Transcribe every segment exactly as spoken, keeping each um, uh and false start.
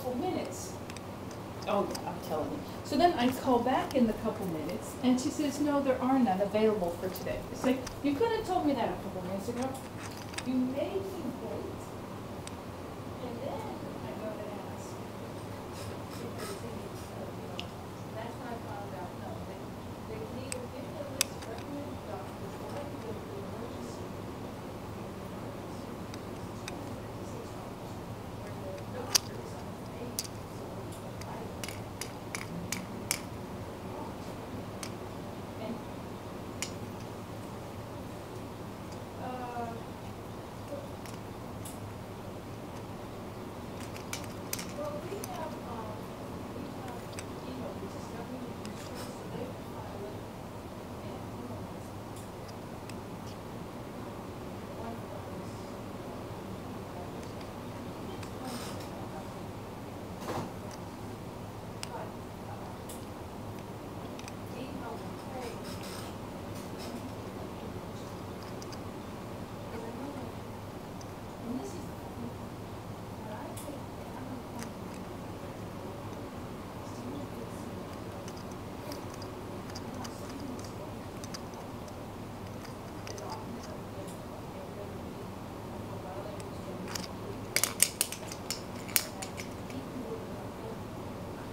couple minutes. Oh, yeah, I'm telling you. So then I call back in the couple minutes, and she says, no, there are none available for today. It's like, you could have told me that a couple minutes ago. You made me wait. And then I go to ask if there's any, uh, you know, that's when I found out, no, they, they can either give me a list of recommended doctors, or I can go to the emergency. Where the doctor is on the page, so I and, uh, well, we have, um, we have, you know, which is government insurance, so they will file it, and, you know, one of those, but, uh, even though we pay, because I know that, and this is, what I think, they have a point. Student gets, you know, students go, the doctors are getting, they're really, well, they was getting, and even with the,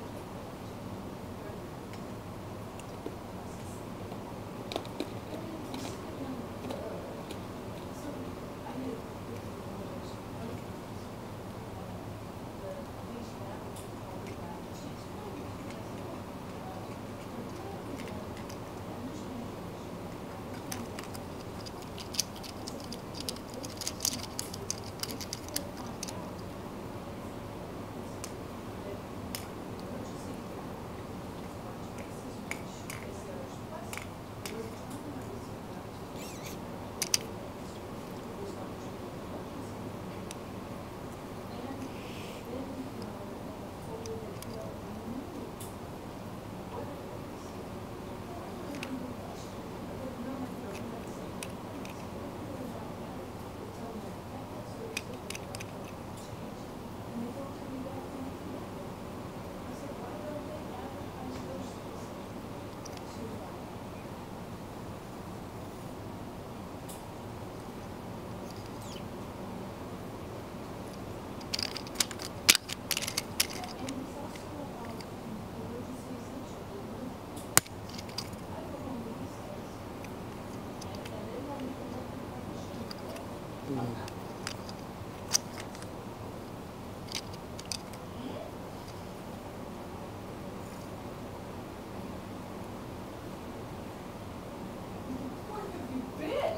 where have you been?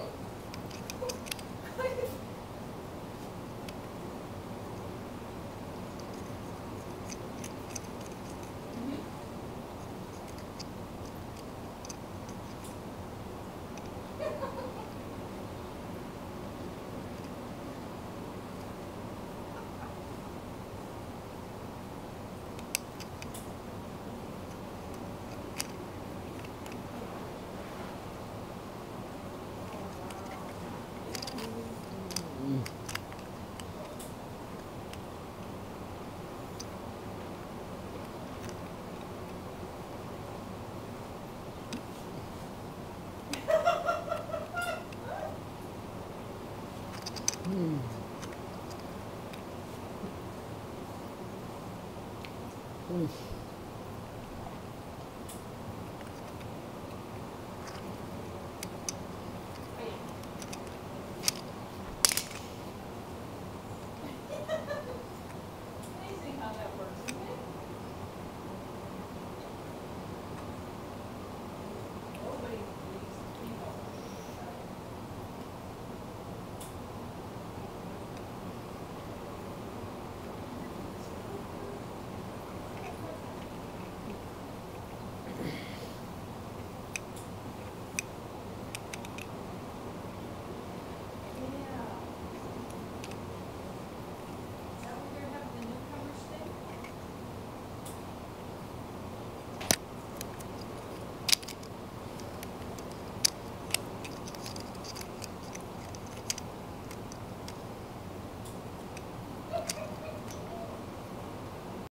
Mm.